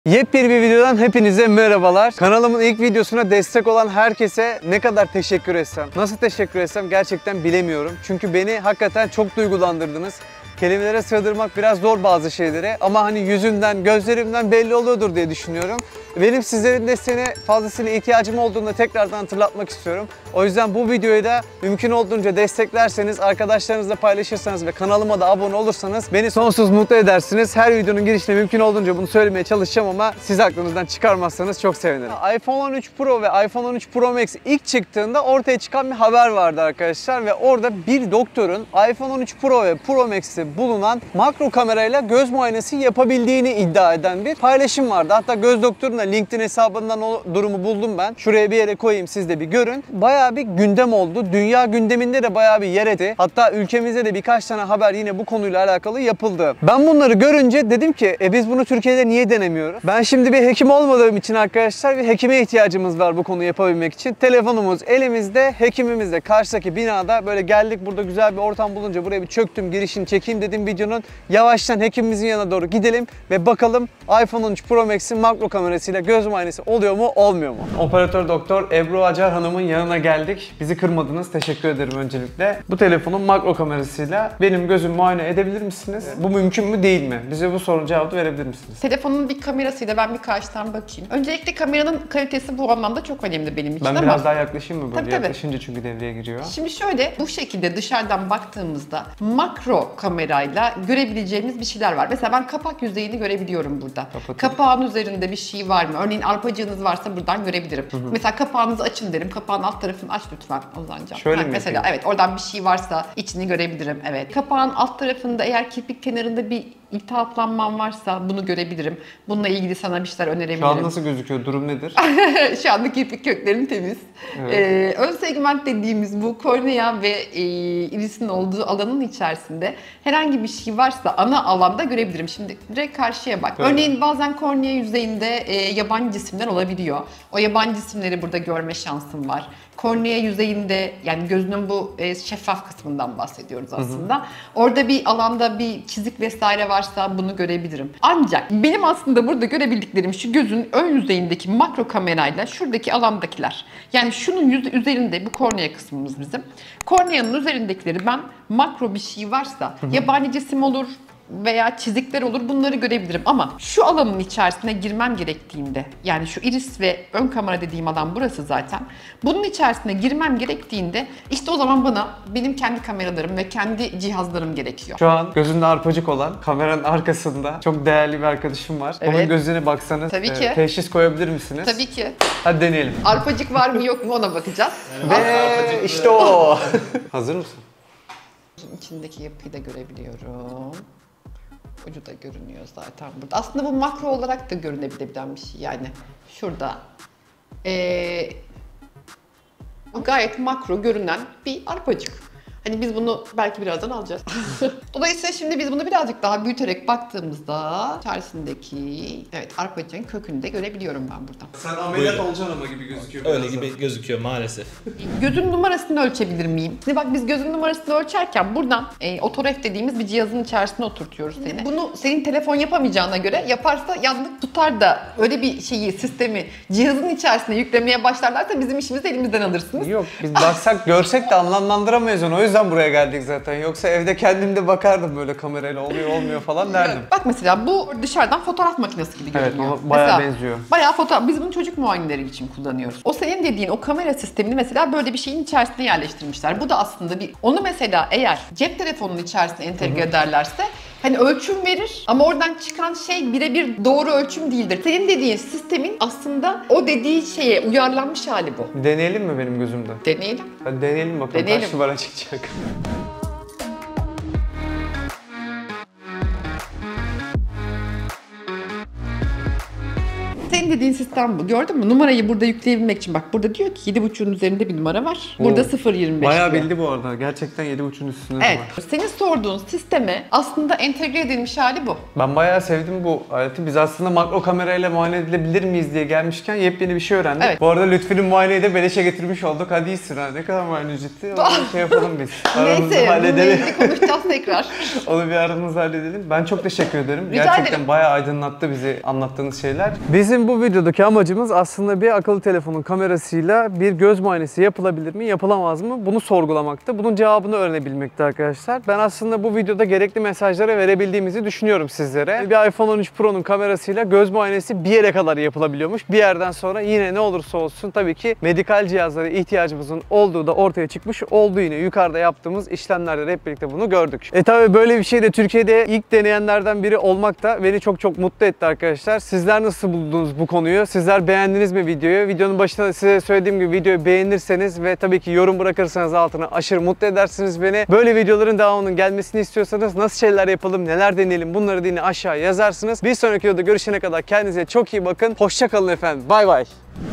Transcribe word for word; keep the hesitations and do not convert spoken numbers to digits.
Yepyeni bir videodan hepinize merhabalar. Kanalımın ilk videosuna destek olan herkese ne kadar teşekkür etsem, nasıl teşekkür etsem gerçekten bilemiyorum. Çünkü beni hakikaten çok duygulandırdınız. Kelimelere sığdırmak biraz zor bazı şeyleri ama hani yüzümden, gözlerimden belli oluyordur diye düşünüyorum. Benim sizlerin desteğine fazlasıyla ihtiyacım olduğunu tekrardan hatırlatmak istiyorum. O yüzden bu videoyu da mümkün olduğunca desteklerseniz, arkadaşlarınızla paylaşırsanız ve kanalıma da abone olursanız beni sonsuz mutlu edersiniz. Her videonun girişinde mümkün olduğunca bunu söylemeye çalışacağım ama siz aklınızdan çıkarmazsanız çok sevinirim. iPhone on üç Pro ve iPhone on üç Pro Max ilk çıktığında ortaya çıkan bir haber vardı arkadaşlar ve orada bir doktorun iPhone on üç Pro ve Pro Max'te bulunan makro kamerayla göz muayenesi yapabildiğini iddia eden bir paylaşım vardı. Hatta göz doktoruna LinkedIn hesabından o durumu buldum ben. Şuraya bir yere koyayım, siz de bir görün. Bayağı bir gündem oldu. Dünya gündeminde de bayağı bir yer etti. Hatta ülkemizde de birkaç tane haber yine bu konuyla alakalı yapıldı. Ben bunları görünce dedim ki e biz bunu Türkiye'de niye denemiyoruz? Ben şimdi bir hekim olmadığım için arkadaşlar bir hekime ihtiyacımız var bu konuyu yapabilmek için. Telefonumuz elimizde, hekimimiz de karşıdaki binada. Böyle geldik, burada güzel bir ortam bulunca buraya bir çöktüm, girişini çekeyim dedim videonun. Yavaştan hekimimizin yanına doğru gidelim ve bakalım iPhone on üç Pro Max'in makro kamerasıyla göz muayenesi oluyor mu, olmuyor mu? Operatör doktor Ebru Acar Hanım'ın yanına geldik. Bizi kırmadınız. Teşekkür ederim öncelikle. Bu telefonun makro kamerasıyla benim gözümü muayene edebilir misiniz? Bu mümkün mü değil mi? Bize bu sorunun cevabını verebilir misiniz? Telefonun bir kamerasıyla ben bir karşıdan bakayım. Öncelikle kameranın kalitesi bu anlamda çok önemli benim için ben ama... Ben biraz daha yaklaşayım mı böyle? Tabii, tabii. Yaklaşınca çünkü devreye giriyor. Şimdi şöyle, bu şekilde dışarıdan baktığımızda makro kamerayla görebileceğimiz bir şeyler var. Mesela ben kapak yüzeyini görebiliyorum burada. Kapatayım. Kapağın üzerinde bir şey var mı? Örneğin arpacığınız varsa buradan görebilirim. Hı hı. Mesela kapağınızı açın derim. Kapağın alt tarafını aç lütfen Ozancan. Şöyle yani mi mesela yapayım? evet, oradan bir şey varsa içini görebilirim. Evet. Kapağın alt tarafında eğer kirpik kenarında bir iltihaplanman varsa bunu görebilirim. Bununla ilgili sana bir şeyler önerebilirim. Şu an nasıl gözüküyor? Durum nedir? Şu anda kirpik köklerim temiz. Evet. Ee, ön segment dediğimiz bu kornea ve e, irisin olduğu alanın içerisinde herhangi bir şey varsa ana alanda görebilirim. Şimdi direkt karşıya bak. Evet. Örneğin bazen kornea yüzeyinde e, yabancı cisimler olabiliyor. O yabancı cisimleri burada görme şansım var. Kornea yüzeyinde, yani gözünün bu e, şeffaf kısmından bahsediyoruz aslında. Hı hı. Orada bir alanda bir çizik vesaire varsa bunu görebilirim. Ancak benim aslında burada görebildiklerim şu gözün ön yüzeyindeki makro kamerayla şuradaki alandakiler. Yani şunun yüz üzerinde, bu kornea kısmımız bizim. Korneanın üzerindekileri ben makro bir şey varsa, hı hı, yabani cisim olur veya çizikler olur, bunları görebilirim ama şu alanın içerisine girmem gerektiğinde, yani şu iris ve ön kamera dediğim alan burası zaten, bunun içerisine girmem gerektiğinde işte o zaman bana benim kendi kameralarım ve kendi cihazlarım gerekiyor. Şu an gözünde arpacık olan kameranın arkasında çok değerli bir arkadaşım var. Evet. Onun gözüne baksanız tabii ki. E, teşhis koyabilir misiniz? Tabii ki. Hadi deneyelim. Arpacık var mı yok mu ona bakacağız. Ve işte o. Hazır mısın? İçindeki yapıyı da görebiliyorum. Ucu da görünüyor zaten burada. Aslında bu makro olarak da görünebilen bir şey yani. Şurada. Ee, gayet makro görünen bir arpacık. Hani biz bunu belki birazdan alacağız. Dolayısıyla şimdi biz bunu birazcık daha büyüterek baktığımızda içerisindeki evet arpacığın kökünü de görebiliyorum ben buradan. Sen ameliyat olacaksın ama gibi gözüküyor. Öyle gibi gözüküyor maalesef. Gözün numarasını ölçebilir miyim? Şimdi bak, biz gözün numarasını ölçerken buradan e, otoref dediğimiz bir cihazın içerisine oturtuyoruz seni. Bunu senin telefon yapamayacağına göre, yaparsa yandık tutar da öyle bir şeyi, sistemi cihazın içerisine yüklemeye başlarlarsa bizim işimizi elimizden alırsınız. Yok, biz baksak görsek de anlamlandıramayız onu. O yüzden buraya geldik zaten. Yoksa evde kendim de bakardım böyle kamerayla, oluyor olmuyor falan derdim. Bak mesela bu dışarıdan fotoğraf makinesi gibi görünüyor. Evet, bayağı mesela, benziyor. Bayağı fotoğraf. Biz bunu çocuk muayeneleri için kullanıyoruz. O senin dediğin o kamera sistemini mesela böyle bir şeyin içerisine yerleştirmişler. Bu da aslında bir, onu mesela eğer cep telefonunun içerisine entegre ederlerse hani ölçüm verir ama oradan çıkan şey birebir doğru ölçüm değildir. Senin dediğin sistemin aslında o dediği şeye uyarlanmış hali bu. Deneyelim mi benim gözümde? Deneyelim. Hadi deneyelim bakalım. Deneyelim. Kaç numara çıkacak? senin dediğin sistem bu. Gördün mü? Numarayı burada yükleyebilmek için bak burada diyor ki yedi buçuğun üzerinde bir numara var. Burada sıfır yirmi beş Bayağı diyor. bildi bu arada. Gerçekten yedi buçuğun üstünde Evet. var. Senin sorduğun sisteme aslında entegre edilmiş hali bu. Ben bayağı sevdim bu aleti. Biz aslında makro kamerayla muayene edilebilir miyiz diye gelmişken yepyeni bir şey öğrendik. Evet. Bu arada Lütfü'nün muayeneyi de beleşe getirmiş olduk. Hadi iyisin ha. Ne kadar muayene ücreti? Onu şey yapalım biz. Aramızda Neyse bununla halledelim. ilgili konuşacağız tekrar. Onu bir aramızda halledelim. Ben çok teşekkür ederim. Rica Gerçekten ederim. bayağı aydınlattı bizi anlattığınız şeyler. Bizim bu videodaki amacımız aslında bir akıllı telefonun kamerasıyla bir göz muayenesi yapılabilir mi, yapılamaz mı? Bunu sorgulamaktı. Bunun cevabını öğrenebilmekti arkadaşlar. Ben aslında bu videoda gerekli mesajları verebildiğimizi düşünüyorum sizlere. Bir iPhone on üç Pro'nun kamerasıyla göz muayenesi bir yere kadar yapılabiliyormuş. Bir yerden sonra yine ne olursa olsun tabii ki medikal cihazlara ihtiyacımızın olduğu da ortaya çıkmış oldu yine. Yukarıda yaptığımız işlemlerde de hep birlikte bunu gördük. E tabii böyle bir şey de Türkiye'de ilk deneyenlerden biri olmak da beni çok çok mutlu etti arkadaşlar. Sizler nasıl buldunuz bu konuyu? Sizler beğendiniz mi videoyu? Videonun başında size söylediğim gibi videoyu beğenirseniz ve tabii ki yorum bırakırsanız altına aşırı mutlu edersiniz beni. Böyle videoların devamının gelmesini istiyorsanız nasıl şeyler yapalım, neler deneyelim bunları da yine aşağı yazarsınız. Bir sonraki videoda görüşene kadar kendinize çok iyi bakın. Hoşça kalın efendim. Bay bay.